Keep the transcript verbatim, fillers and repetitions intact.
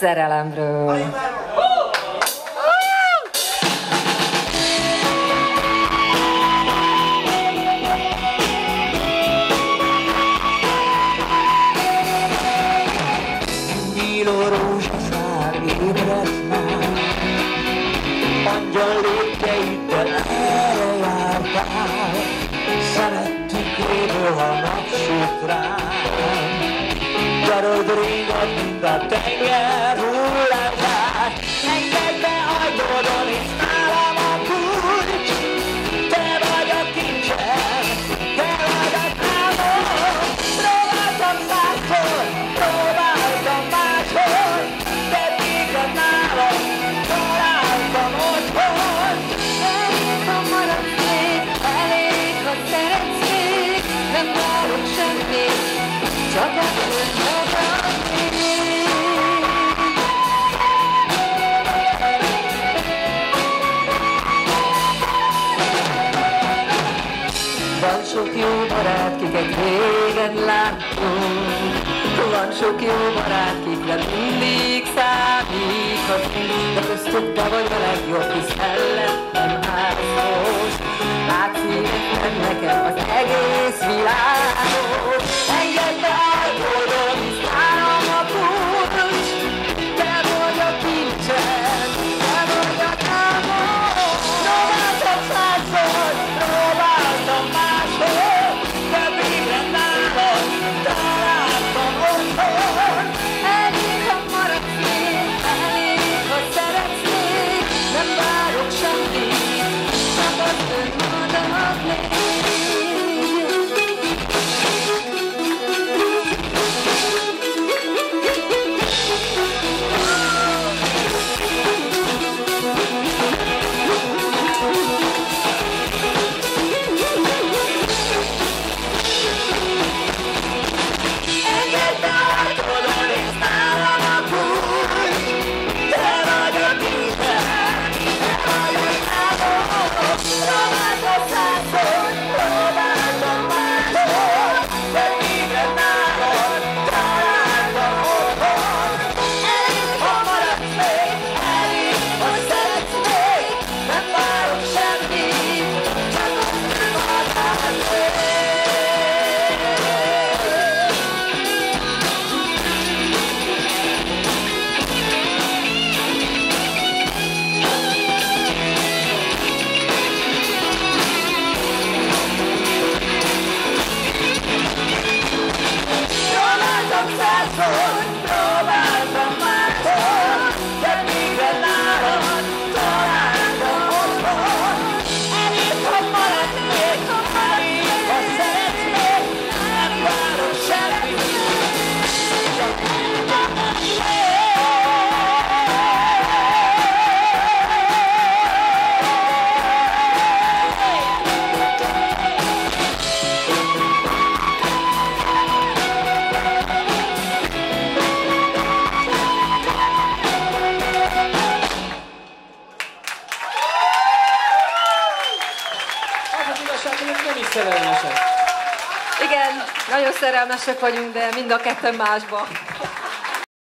szerelemről. Nyíló rózsaszár ébredt már, angyal lépteiddel erre jártál. Szerettük régről, ha napsüt rám, gyarod régad, mint a tenger hullámzás. Engedj be ajtódon, és nálam a kulcs, te vagy a kincsem, te vagy az álmom. Próbáltam máshol, próbáltam máshol, de téged nálam találtam otthon. Elég, ha maradsz még, elég, ha szeretsz még, nem várok semmit, csak azt, hogy maradnék. Van sok jó barát, kiket régen láttunk, van sok jó barát, kikre mindig számíthatunk, de köztük te vagy a legjobb, hisz mellettem állsz most. Átszíved nekem az egész világot. Engedj be ajtódon, hisz nálam a kulcs, te vagy a kincsem, te vagy a álmom. Próbáltam százszor, próbáltam máshol, de végre nálad találtam otthon. Elég, ha maradsz még, elég, ha szeretsz még, nem várok semmit, csak azt, hogy maradnék. Engedj be ajtódon, és nálam a kulcs, te vagy a kincsem, te vagy az álmom. Próbáltam százszor, próbáltam máshol, de végre nálad találtam otthon. Elég, ha maradsz még, elég, ha szeretsz még, nem várok semmit, csak azt, hogy maradnék. Próbáltam százszor, próbáltam máshol, de végre nálad találtam otthon. Elég, ha maradsz még, elég, ha szeretsz még, nem várok semmit, csak maradnék. Az az igazság, hogy ők nem is szerelmesek. Igen, nagyon szerelmesek vagyunk, de mind a ketten másba.